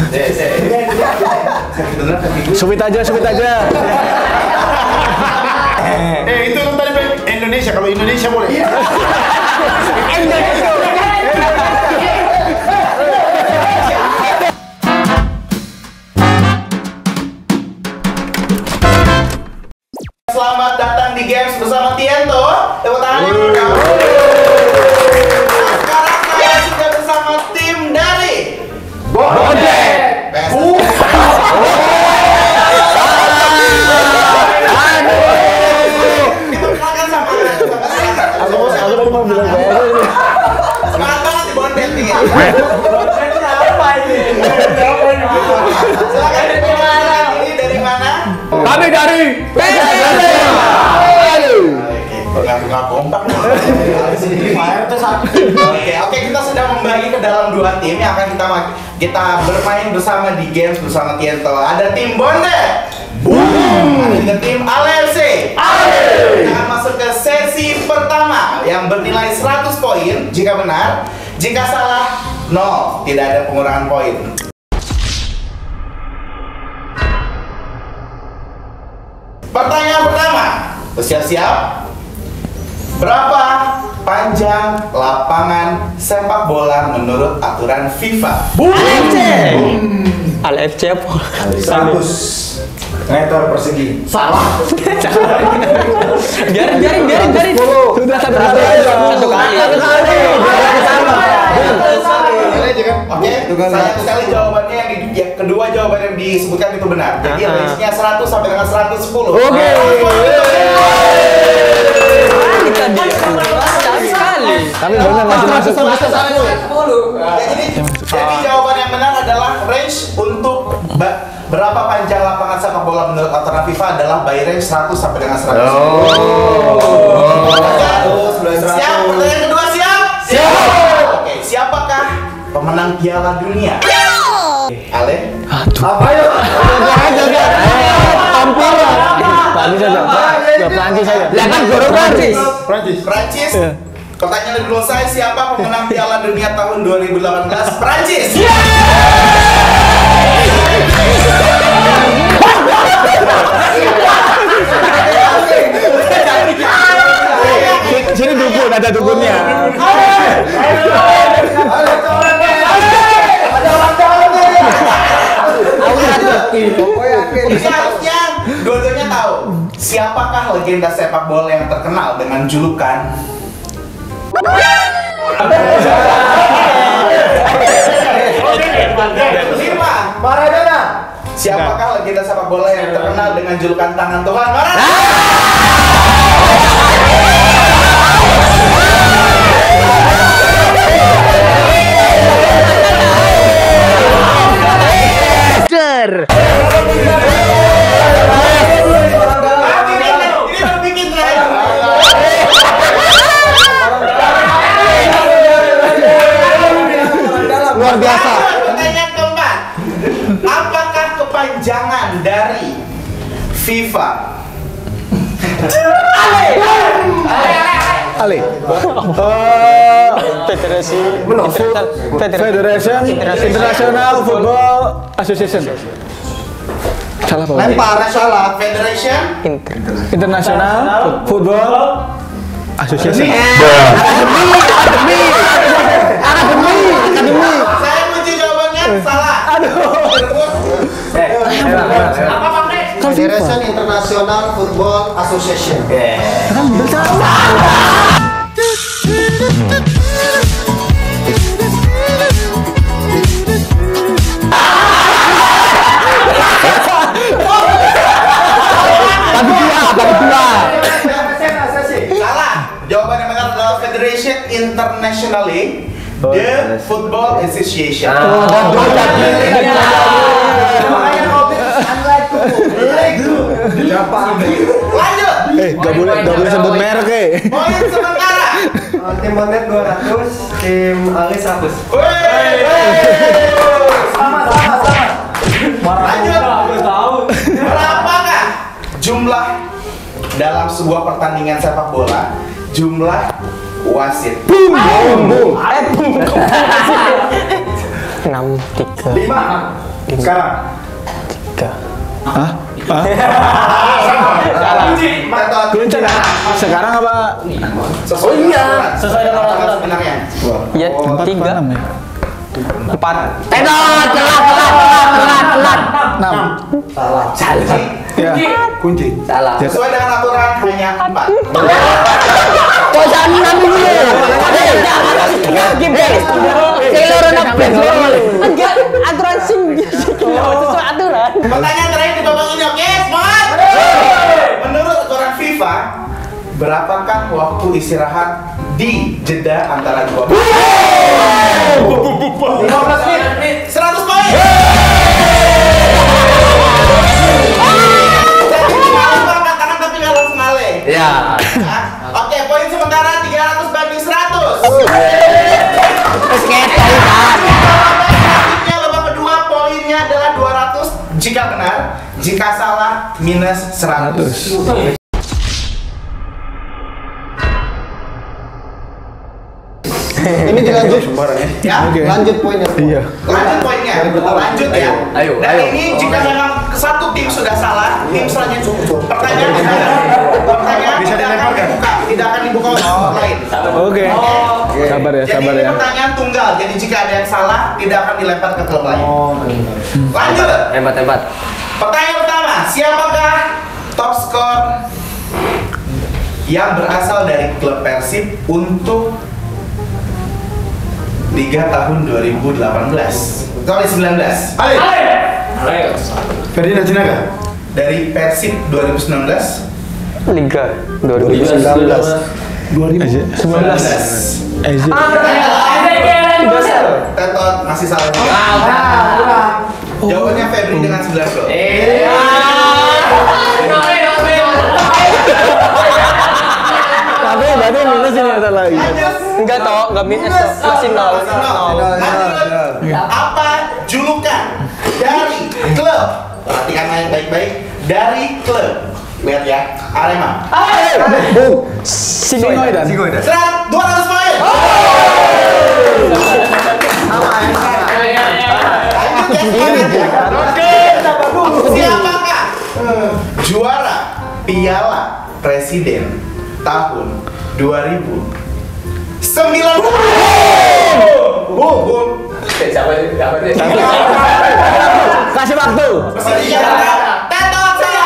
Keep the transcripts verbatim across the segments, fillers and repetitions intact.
Subit aja, subit aja. Eh itu kan tadi Indonesia, kalau Indonesia boleh. Indonesia. Selamat datang di Games bersama Tiento. Tepuk tangan untuk kamu. Sekarang saya sudah bersama tim dari Bondet. Diperkenalkan sama aku mau bilang semangat banget di Bondet nih. Bondet itu apa ini? Silakan diperkenalkan, ini dari mana? Kami dari P S S. Nggak kompak nih. Oke, oke kita sudah membagi ke dalam dua tim yang akan kita kita bermain bersama di Games bersama Tiento. Ada tim Bondet, ada juga tim Ale F C. Kita akan masuk ke sesi pertama yang bernilai seratus poin jika benar, jika salah nol, tidak ada pengurangan poin. Pertanyaan pertama, siap-siap. Berapa panjang lapangan sepak bola menurut aturan FIFA? A F C apa? seratus meter persegi. Salah. Biarin, biarin, biarin, biarin. Sudah satu kali aja. Satu kali. Satu kali. Oke, satu kali jawabannya yang di, ya, kedua jawaban yang disebutkan itu benar. Jadi range-nya seratus sampai dengan seratus sepuluh. Oke. Kita dia. Sekali. Kami benar masih masuk. Jadi, jadi jawaban yang benar adalah range untuk berapa panjang lapangan sepak bola menurut aturan FIFA adalah by range seratus sampai dengan seratus sepuluh. Siap? Pertanyaan kedua siap? Siap. Oke, siapakah pemenang Piala Dunia? Ale? Apa ya? Hampir lah. Prancis saja. Ya Prancis saja. Jangan guru Prancis. Prancis. Prancis. Pertanyaan kedua saya, siapa pemenang Piala Dunia tahun dua ribu delapan belas? Prancis. Sini dukun, ada dukunnya. Ini harusnya dua-duanya tahu. Siapakah legenda sepak bola yang terkenal dengan julukan lima? Maradona. Siapakah legenda sepak bola yang terkenal dengan julukan tangan Tuhan? Maradona. Luar biasa. Pertanyaan keempat, apakah kepanjangan dari FIFA? Ale. Federasi Federation International Football Association. Salah Pak. Lempar salah. Federation International Football Association. Akademi. Akademi. Akademi. Saya kunci jawabannya salah. Aduh. Apa Pak? Federation International Football Association. Kan bersama. Bagi dua, bagi dua. Salah. Jawaban yang benar adalah Federation Internationally the Football Association. Lanjut. Eh, gak boleh, gak boleh sebut merek eh. Poin sementara. Tim Bondet dua ratus, tim Ale seratus. Sama, sama, sama. Lanjut. Berapakah jumlah dalam sebuah pertandingan sepak bola? Jumlah wasit. Boom, boom, boom. enam tiga Lima. Sekarang. Tiga. Hah? Hah? Tetot. Kunci. Sekarang apa? Sesuai dengan sesuai dengan aturan sebenarnya. Ya, Empat tiga. apa enam ya? Empat. Tetot, telat, telat, telat, telat. Enam. Kunci. Ya. Kunci. Salah. Sesuai dengan aturan hanya empat. Kau jangan ngambil dulu. Game beres. Saya nak play. Enggak, aturan sing. Sesuai aturan. Pertanyaan terakhir di babak ini, oke? Semangat! Menurut aturan FIFA, berapakah waktu istirahat di jeda antara dua babak? lima belas menit, seratus poin! Jadi kemarin gua angkat tangan tapi nggak langsung ngale. Ya. Hah? Oke, poin sementara tiga ratus banding seratus. Selanjutnya babak kedua poinnya adalah dua ratus jika benar, jika salah minus seratus. Ini dilanjut. Ya, Oke. Lanjut poinnya. Iya. lanjut poinnya. Lanjut ya. Ayo, Dan ayo. ini jika memang satu tim sudah salah, tim selanjutnya pertanyaan pertanyaan Bisa tidak akan dilemparkan? dibuka, tidak akan dibuka oleh orang lain. Oke. Sabar ya, Jadi sabar ini ya. pertanyaan tunggal. Jadi jika ada yang salah, tidak akan dilempar ke klub lain. Lanjut. Hebat, hebat. Pertanyaan pertama, siapakah top skor yang berasal dari klub Persib untuk Liga tahun dua ribu delapan belas? Sorry, sembilan belas. Ferdinand Sinaga. Dari Persib dua ribu sembilan belas. Liga dua ribu sembilan belas. dua ribu sembilan belas. Ezi. Tetot masih salah. Jawabannya Febri dengan sebelas gol. Tapi berarti minus ini ada lagi. Lanjut. Enggak toh, enggak minus toh. Masih nol. Masih nol. Lanjut. Apa julukan dari klub? Perhatikan baik-baik. Dari klub. Lihat ya, Arema. Singoidan. Serat dua ratus poin. Lanjut ya. Siapakah juara Piala Presiden tahun dua ribu sembilan belas? Oh, oh. Kasih waktu. Tetot saya.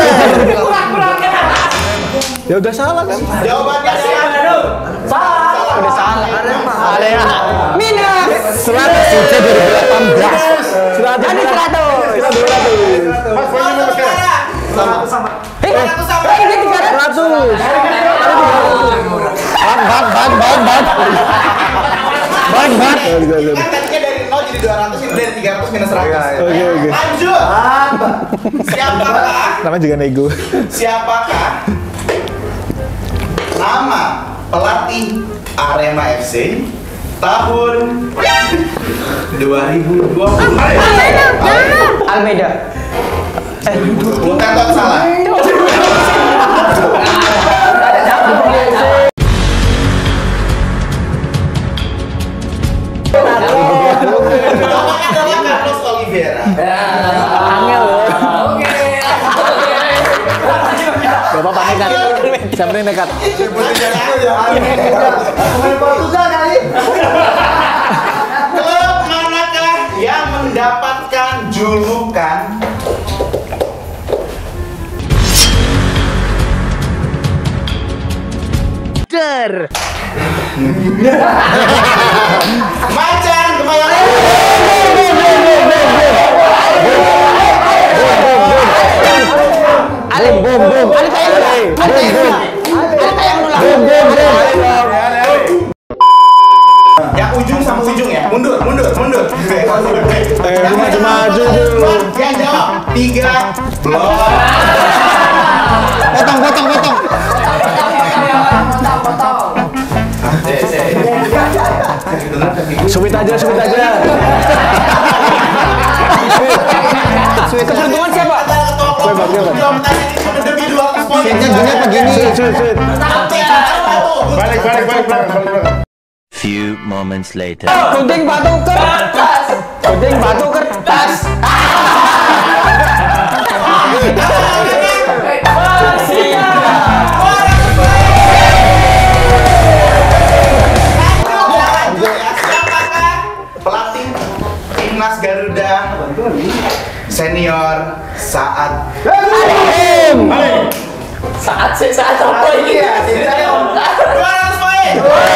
Ya udah salah kan? Jawabannya siapa? Salah. Udah salah. Alena. Minus. Seratus sudah dari delapan belas. Seratus. Jadi seratus. Dua ratus. Mas, poinnya sama sekarang. Eh, dua ratus sama. ini tiga ratus. Seratus. Ban ban ban ban ban. Ban ban. Kan tadinya dari nol jadi dua ratus, ini dari tiga ratus minus seratus. Oke oke. Lanjut. Siapakah? Namanya juga nego. Siapakah nama pelatih Arema F C tahun dua ribu dua puluh? Almeida. Bukan, salah. Namanya adalah Carlos Oliveira. Angel loh. Gak apa-apa nekat. Siapa yang nekat? Portugal kali. Klub manakah yang mendapatkan julukan Der. Macan Kemayoran? Ali bom bom. Ali kayak Ali kayak Ali kayak ngulang. Bom bom bom. Yang ujung sama ujung ya? Mundur, mundur, mundur. Eh, maju-maju dulu. Yang jawab tiga blok. Potong potong potong. Subit aja, subit aja. Keberuntungan siapa? Gue bagi demi dua ratus poin. Jadinya begini. Subit, subit, subit. Balik, balik, balik, balik, balik. Few moments later. Gunting batu ke atas. Penting batu kertas. Pelatih timnas Garuda senior saat Saat sih saat apa ini? dua ratus poin.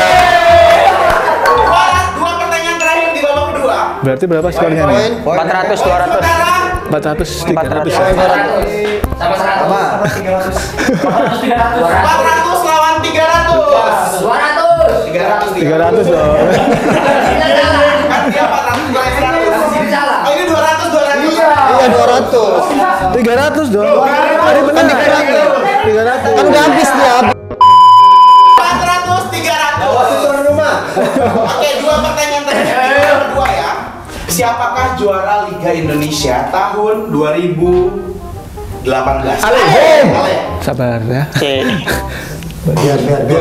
Dua pertanyaan terakhir di babak kedua. Berarti berapa skornya nih? empat ratus dua ratus. Sementara empat ratus tiga ratus. Sama seratus. tiga ratus. empat ratus lawan tiga ratus. dua ratus. tiga ratus. tiga ratus dong. Kan dia empat ratus lawan seratus. Oh ini dua ratus dua ratus. Iya dua ratus. tiga ratus dong. Tadi benar. tiga ratus. Kan udah habis dia. empat ratus tiga ratus. Tuan rumah. Oke, dua pertanyaan terakhir. Yang kedua ya. Siapakah juara Liga Indonesia tahun dua ribu delapan belas? Ale. Ale. Sabar ya. Biar biar biar.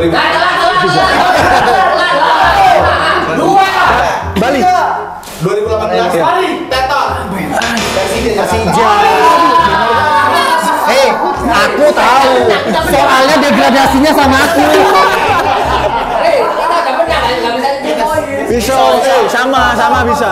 Dua. Bali. dua ribu delapan belas. Bali. Teton. Persija. Eh, aku tahu. Soalnya degradasinya sama aku. Bisa. Sama, sama bisa.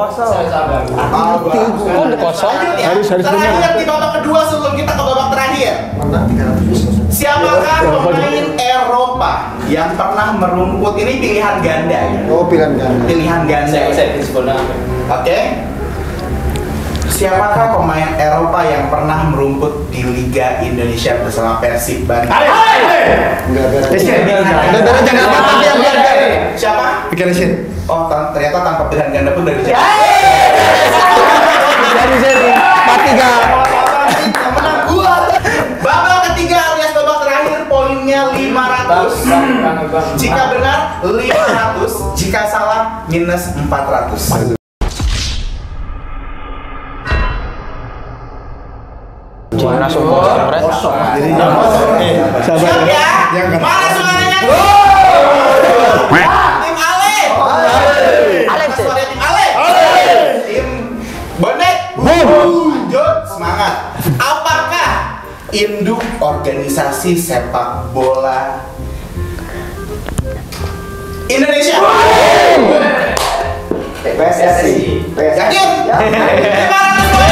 Kok kosong? Harus harus benar. Terakhir di babak kedua sebelum kita ke babak terakhir. Siapakah pemain Eropa yang pernah merumput? Ini pilihan ganda ya. Oh pilihan ganda. Pilihan ganda. Oke. Siapakah pemain Eropa yang pernah merumput di Liga Indonesia bersama Persib Bandung? Enggak biar. Biar Biar jangan apa-apa biar biar biar. Siapa? Pikirin sih. Oh, tan- ternyata tanpa pilihan ganda pun dari siapa? Dari sini. empat tiga. Menang gua. Babak ketiga alias babak terakhir poinnya lima ratus. Jika benar lima ratus, jika salah minus empat ratus. Juara support. Siap ya? Mana suaranya? Tim Ale. Ale. Suara tim Ale. Tim Bonek. Jod semangat. Apakah induk organisasi sepak bola Indonesia? P S S I. Yakin? lima ratus poin.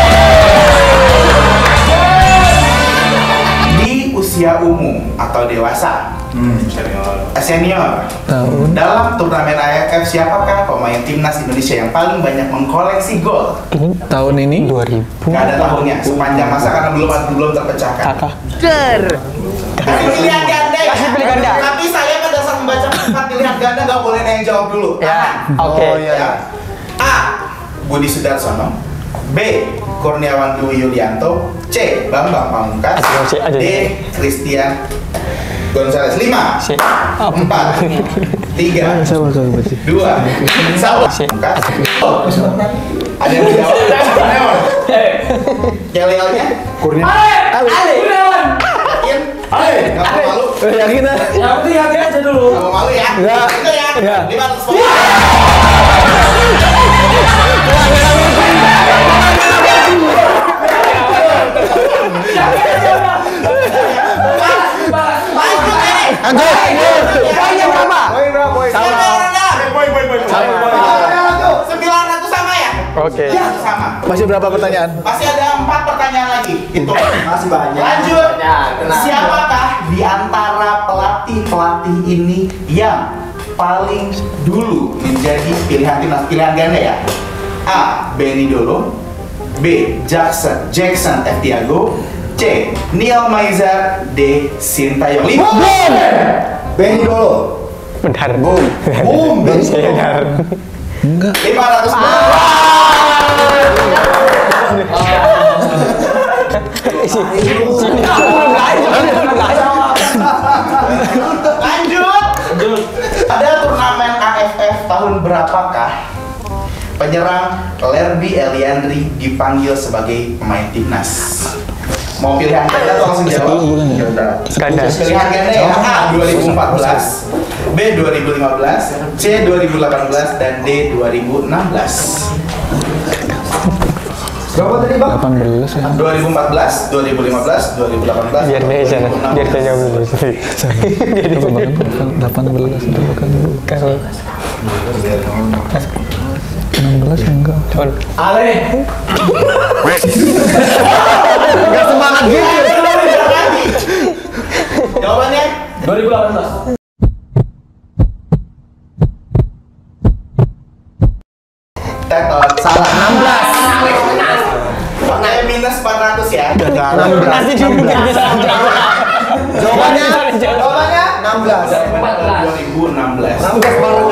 Di usia umum atau dewasa, senior, Tahun. dalam turnamen A F F siapakah pemain timnas Indonesia yang paling banyak mengkoleksi gol? Ini tahun ini dua ribu. Gak ada tahunnya, sepanjang masa karena belum belum terpecahkan. Kakak. Kasih pilihan ganda ya. Kasih pilihan ganda. Tapi saya pada saat membaca empat pilihan ganda nggak boleh ada yang jawab dulu. Ya. Tahan. Oke. Oh iya. Ya. A. Budi Sudarsono. B. Kurniawan Dwi Yulianto. C. Bambang Pamungkas. Aduh, C, aduh. D. Christian Gonzales. Lima. C. Empat. Tiga. sama sama berarti. Dua. Satu. C. Pamungkas. Oh. Ada yang dijawab? Yel-yelnya? Kurnia. Ale. Yakin? Nggak mau malu? Eh, yakin ah? Yang penting yakin aja dulu. Nggak mau malu ya? Nggak. Itu ya? Nggak. Lima ratus poin. Lanjut nih. Lanjut. Poinnya berapa? Poin berapa poin? Siapa yang rendah? Poin, poin, poin. sembilan ratus sama ya? Oke. Ya, sama. Masih berapa pertanyaan? Masih ada empat pertanyaan lagi. Itu. Masih banyak. Lanjut. Siapakah di antara pelatih-pelatih ini yang paling dulu menjadi pilihan timnas pilihan ganda ya? A. Benny Dolo. B. Jackson Jackson F. Tiago. C. Neil Maizar. D. Sintayong. Lima. Benny dulu. Bentar. Boom. Boom. Benny dulu. Enggak. lima ratus. Lanjut. Ada turnamen A F F tahun berapakah penyerang Lerby Eliandri dipanggil sebagai pemain timnas? Mau pilihan ganda atau langsung jawab? Ganda. Pilihan ganda ya. A. dua ribu empat belas, B. dua ribu lima belas, C. dua ribu delapan belas, dan D. dua ribu enam belas. Berapa tadi bang? delapan belas ya. dua ribu empat belas, dua ribu lima belas, dua ribu delapan belas. Biar beda, biar saya jawab dulu. delapan belas itu bukan Kalau enam belas enggak. Ale. nggak semangat gitu. Jawabannya dua ribu delapan belas. Tetot. Salah. enam belas. Makanya minus empat ratus ya. enam belas. Nanti juga bisa jawab. Jawabannya, jawabannya enam belas. dua ribu enam belas. enam belas baru.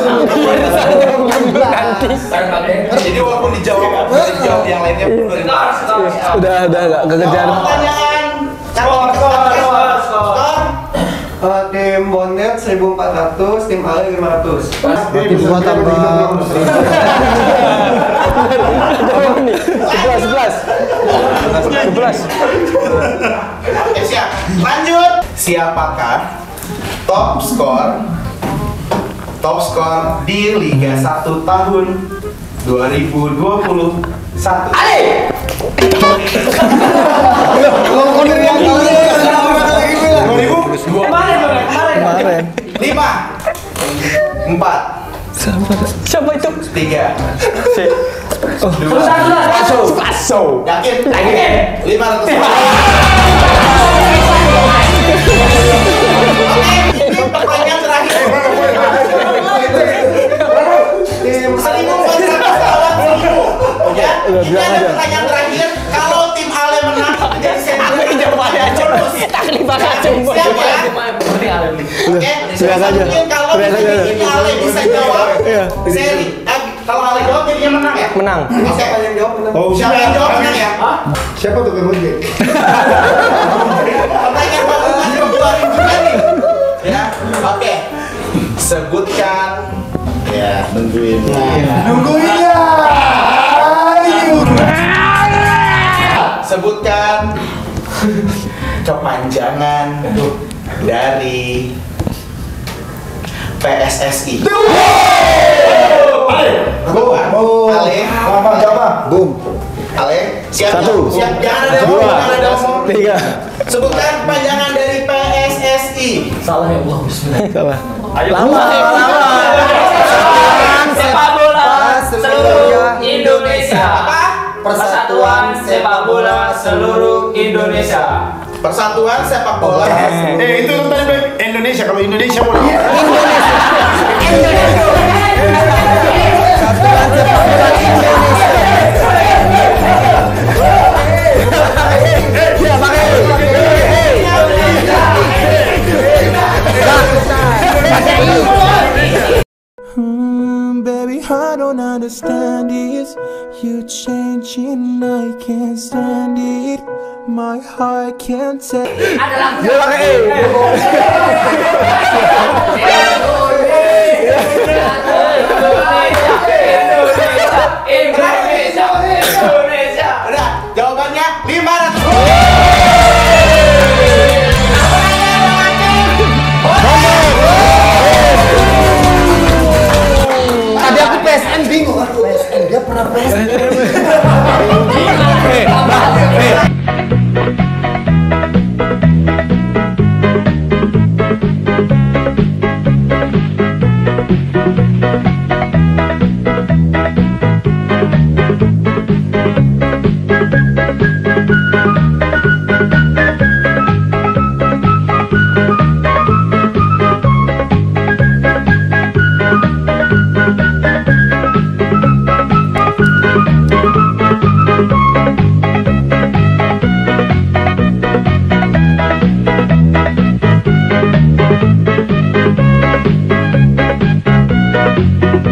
Nanti. Jadi walaupun dijawab, dijawab yang lainnya dua ribu enam belas. Udah udah enggak kekejar. Pertanyaan. Skor, skor, skor. Eh, tim Bonnet seribu empat ratus, tim Ale lima ratus. Tim gua tambah Jawab nih. sebelas, sebelas. sebelas. Oke, siap. Lanjut. Siapakah top skor top skor di Liga satu tahun dua ribu dua puluh satu? Ale. kemarin. Lima, empat, Siapa itu? tiga, dua, Paso. yakin? Yakin? Lima ratus. Oke, ini pertanyaan terakhir. Seribu konser pesawat seribu. Ya, ini ada pertanyaan terakhir. Kalau tim Ale menang, jadi seri. Jawabannya aja. Tak lima kacung. Siap ya? Oke, Siap aja. mungkin kalau Siap aja. ini Ale bisa jawab, Iya. seri. Eh, kalau Ale jawab jadinya menang ya? Menang. Oke. Siapa yang jawab? Oh, Siapa yang jawab menang ya? Siapa tuh kemudian? Pertanyaan bagus masih keluarin juga nih. Ya, oke. Sebutkan. Ya, nungguin. Nungguin ya. Sebutkan kepanjangan dari P S S I. Boom. Ale, Apa siapa? Boom. Ale, siap. Satu. Siap, jangan ada Dua. jangan ada ngomong. Tiga. Sebutkan kepanjangan dari P S S I. Salah ya Allah, bismillah. Salah. Ayo. Lama. Sepak bola seluruh Indonesia. Apa? Persatuan Sepak Bola Seluruh Indonesia. Persatuan Sepak Bola. Eh itu kan tadi Indonesia, kalau Indonesia mau. Hmm, baby, I don't understand this. You changing, I can't stand it. My heart can't take. Dia pakai E.